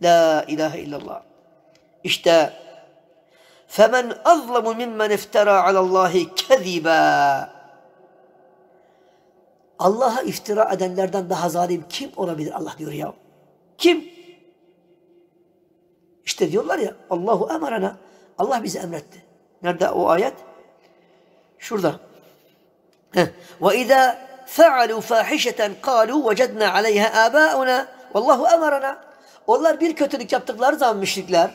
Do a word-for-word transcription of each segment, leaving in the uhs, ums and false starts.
La ilahe illallah. İşte فَمَنْ أَظْلَمُ مِمَّنْ اِفْتَرَى عَلَى اللّٰهِ كَذِبًا. Allah'a iftira edenlerden daha zalim kim olabilir Allah diyor ya. Kim? İşte diyorlar ya Allahu emarana. Allah bizi emretti. Nerede o ayet? Şurada. وَاِذَا فَعَلُوا فَاحِشَةً قَالُوا وَجَدْنَا عَلَيْهَا آبَاؤُنَا وَاللّٰهُ اَمَرَنَا. Onlar bir kötülük yaptıkları zaman müşrikler,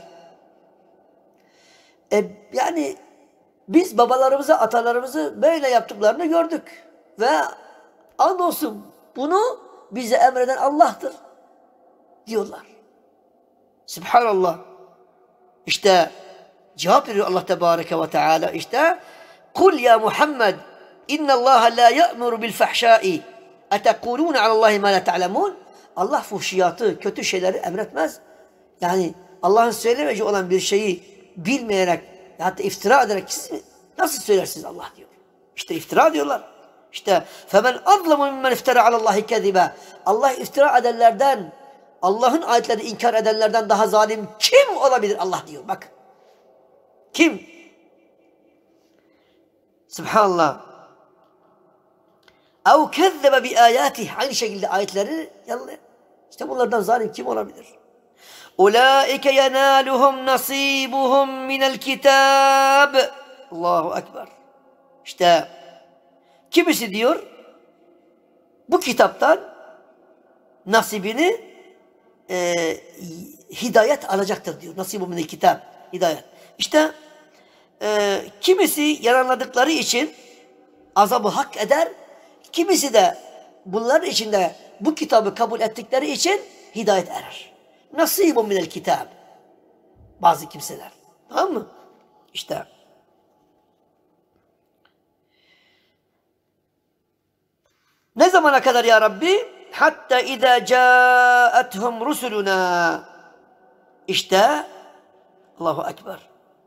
e, yani biz babalarımızı, atalarımızı böyle yaptıklarını gördük. Ve andolsun bunu bize emreden Allah'tır diyorlar. Subhanallah. İşte cevap veriyor Allah Tebareke ve Teala. İşte kul ya Muhammed innallaha la ya'muru bil fahşai etekulun alallahi ma la ta'lemun. Allah fuhşiyatı, kötü şeyleri emretmez. Yani Allah'ın söylemeyeceği olan bir şeyi bilmeyerek, hatta iftira ederek nasıl söylersiniz Allah diyor. İşte iftira diyorlar. İşte فَمَنْ أَظْلَمُ مِمَّنْ اِفْتَرَى عَلَى اللّٰهِ كَذِبًا. Allah iftira edenlerden, Allah'ın ayetlerini inkar edenlerden daha zalim kim olabilir Allah diyor. Bak. Kim? Subhanallah. اَوْ كَذَّبَ بِآيَاتِهِ. Aynı şekilde ayetleri yalanlıyor. İşte bunlardan zalim kim olabilir? اُولَٰئِكَ يَنَالُهُمْ نَصِيبُهُمْ مِنَ الْكِتَابِ. Allahu Ekber. İşte kimisi diyor bu kitaptan nasibini e, hidayet alacaktır diyor. Nasibu minel kitap. Hidayet. İşte e, kimisi yalanladıkları için azabı hak eder. Kimisi de bunların içinde bu kitabı kabul ettikleri için hidayet erer. Nasibu minel kitap. Bazı kimseler. Tamam mı? İşte ne zamana kadar ya Rabbi? Hatta idâ câethum rusuluna. İşte Allahu Ekber.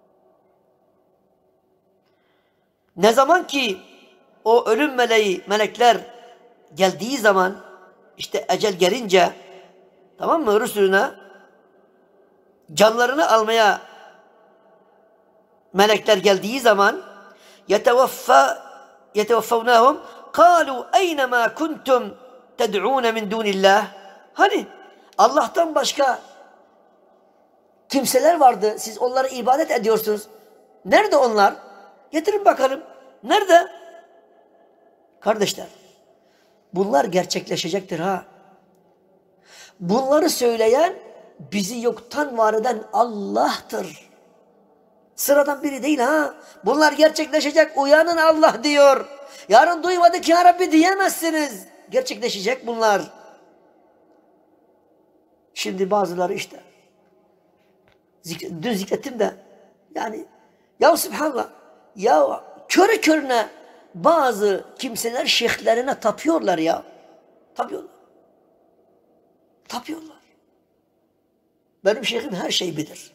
Ne zaman ki o ölüm meleği, melekler geldiği zaman, işte ecel gelince, tamam mı, rusuluna canlarını almaya melekler geldiği zaman yetevaffa yeteveffavnâhum قالوا اَيْنَمَا كُنْتُمْ تَدْعُونَ مِنْ دُونِ اللّٰهِ. Hani Allah'tan başka kimseler vardı. Siz onlara ibadet ediyorsunuz. Nerede onlar? Getirin bakalım. Nerede? Kardeşler, bunlar gerçekleşecektir ha. Bunları söyleyen, bizi yoktan var eden Allah'tır. Sıradan biri değil ha. Bunlar gerçekleşecek. Uyanın Allah diyor. Yarın duymadık ya Rabbi diyemezsiniz. Gerçekleşecek bunlar. Şimdi bazıları işte. Dün zikrettim de. Yani ya Subhanallah. Ya körü körüne bazı kimseler şeyhlerine tapıyorlar ya. Tapıyorlar. Tapıyorlar. Benim şeyhim her şeyi bilir.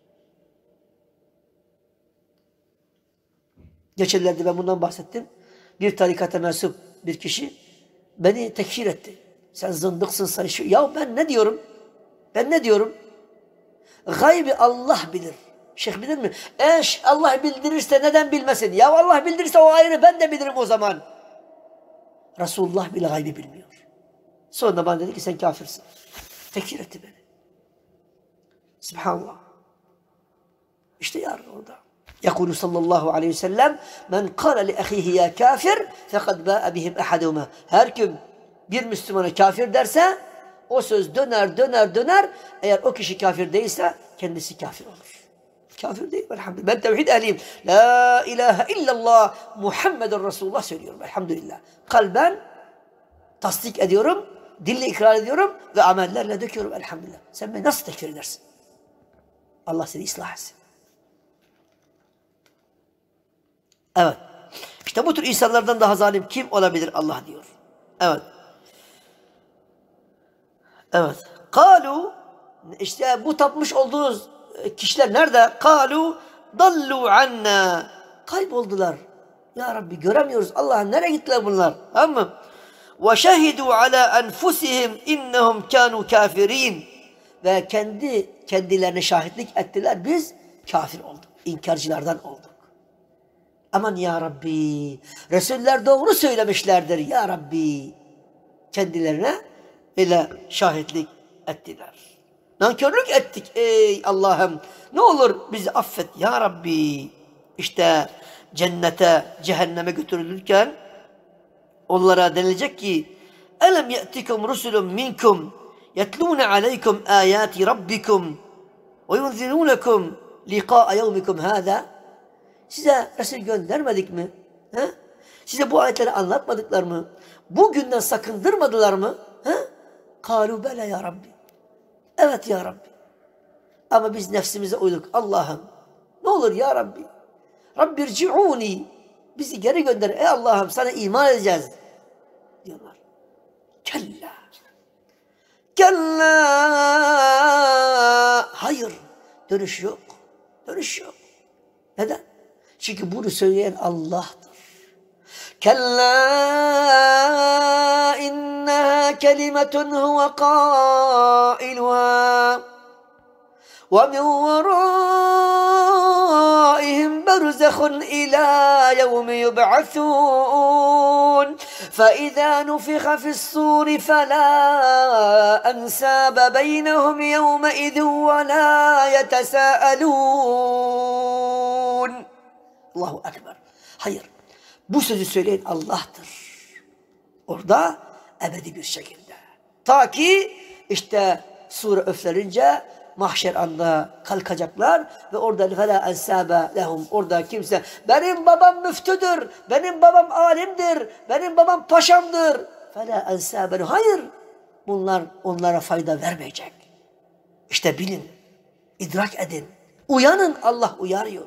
Geçenlerde ben bundan bahsettim. Bir tarikata mensup bir kişi beni tekfir etti. Sen zındıksın, sen şu. Ya ben ne diyorum? Ben ne diyorum? Gaybi Allah bilir. Şeyh bilir mi? Eş Allah bildirirse neden bilmesin? Ya Allah bildirirse o ayrı, ben de bilirim o zaman. Resulullah bile gaybi bilmiyor. Sonra bana dedi ki sen kafirsin. Tekfir etti beni. Subhanallah. İşte yarın orada. يقول صلى الله عليه وسلم من قال لأخيه يا كافر فقد باء بهم أحدهما. Her kim bir Müslümana kafir derse o söz döner döner döner. Eğer o kişi kafir değilse kendisi kafir olur. Kafir değil. Elhamdülillah. Ben tevhid ehliyim. La ilahe illallah Muhammeden Resulullah söylüyorum. Elhamdülillah. Kalben tasdik ediyorum. Dille ikrar ediyorum ve amellerle döküyorum. Elhamdülillah. Sen beni nasıl tekfir edersin? Allah seni ıslah etsin. Evet. İşte bu tür insanlardan daha zalim kim olabilir Allah diyor. Evet. Evet. Kalu, işte bu tapmış olduğunuz kişiler nerede? Kalu dallu anna. Kayboldular. Ya Rabbi göremiyoruz. Allah'ım nereye gittiler bunlar? Tamam mı? Ve şehidu ala enfusihim innehum kanu kafirin. ve kendi kendilerine şahitlik ettiler. Biz kafir olduk. İnkarcılardan olduk. Aman ya Rabbi, Resuller doğru söylemişlerdir ya Rabbi. Kendilerine öyle şahitlik ettiler. Nankörlük ettik ey Allah'ım. Ne olur bizi affet ya Rabbi. İşte cennete, cehenneme götürülürken onlara denilecek ki Elem ye'tikum rusulun minkum yetlûne aleykum âyâti rabbikum ve yunzirûnekum liqâ'a yevmikum hâzâ. Size Resul göndermedik mi? He? Size bu ayetleri anlatmadıklar mı? Bugünden sakındırmadılar mı? He? Kâlû bele ya Rabbi. Evet ya Rabbi. Ama biz nefsimize uyduk. Allah'ım ne olur ya Rabbi. Rabbirci'ûni. Bizi geri gönder. Ey Allah'ım sana iman edeceğiz. Diyorlar. Kella. Kella. Hayır. Dönüş yok. Dönüş yok. Neden? Çünkü bunu söyleyen Allah'tır. Kella inneha kelimetun huve qailuha ve min veraihim berzehun ila yevmi yub'athun فإذا نفخ في الصور فلا أنساب بينهم يومئذ ولا يتساءلون. Allahu Ekber. Hayır. Bu sözü söyleyen Allah'tır. Orada ebedi bir şekilde. Ta ki işte sure öflenince mahşer anda kalkacaklar ve orada فَلَا أَنْسَابَ لَهُمْ. Orada kimse benim babam müftüdür, benim babam alimdir, benim babam paşamdır. فَلَا أَنْسَابَ. Hayır. Bunlar onlara fayda vermeyecek. İşte bilin, idrak edin, uyanın, Allah uyarıyor.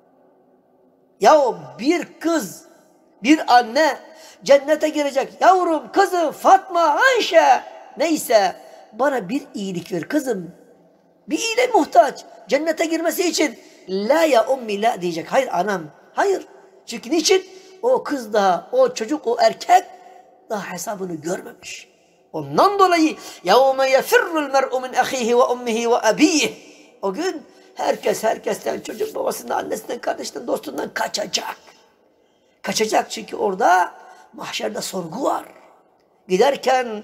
Ya bir kız, bir anne cennete girecek. Yavrum, kızım, Fatma, Ayşe neyse bana bir iyilik ver kızım. Bir iyiliğe muhtaç. Cennete girmesi için la ya ummi la diyecek. Hayır anam. Hayır. Çünkü niçin? O kız daha, o çocuk, o erkek daha hesabını görmemiş. Ondan dolayı يَوْمَ يَفِرُّ الْمَرْءُ مِنْ أَخِيهِ وَأُمِّهِ وَأَبِيهِ. O gün herkes herkesten, çocuk babasından, annesinden, kardeşinden, dostundan kaçacak. Kaçacak çünkü orada mahşerde sorgu var. Giderken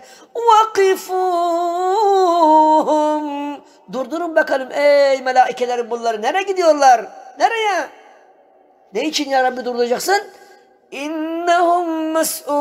وَقِفُوهُمْ. Durdurun bakalım ey melaikelerin bunları. Nereye gidiyorlar? Nereye? Ne için ya Rabbi durduracaksın? İnnehum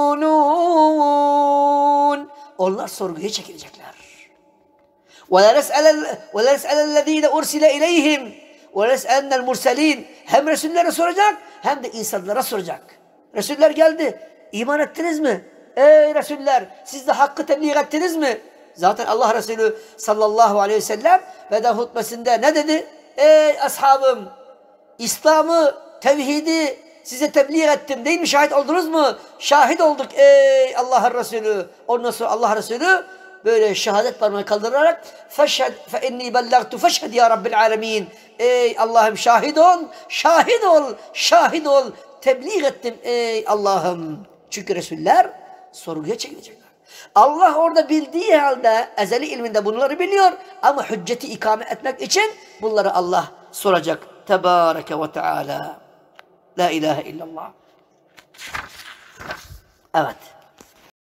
mes'ulun. Onlar sorguya çekilecekler. وَلَنَسْأَلَ الَّذ۪ينَ اُرْسِلَ اِلَيْهِمْ وَلَنَسْأَلَنَّ الْمُرْسَل۪ينَ. Hem Resullere soracak hem de insanlara soracak. Resuller geldi. İman ettiniz mi? Ey Resuller, siz de hakkı tebliğ ettiniz mi? Zaten Allah Resulü sallallahu aleyhi ve sellem veda hutbesinde ne dedi? Ey ashabım, İslam'ı, tevhidi size tebliğ ettim değil mi? Şahit oldunuz mu? Şahit olduk ey Allah'ın Resulü. Ondan sonra Allah Resulü böyle şehadet parmağı kaldırarak feşhed fe inni bellagtu feşhed ya Rabbil alemin. Ey Allah'ım şahit ol, şahit ol, şahit ol. Tebliğ ettim ey Allah'ım. Çünkü Resuller sorguya çekilecekler. Allah orada bildiği halde ezeli ilminde bunları biliyor ama hücceti ikame etmek için bunları Allah soracak. Tebareke ve Teala. La ilahe illallah. Evet.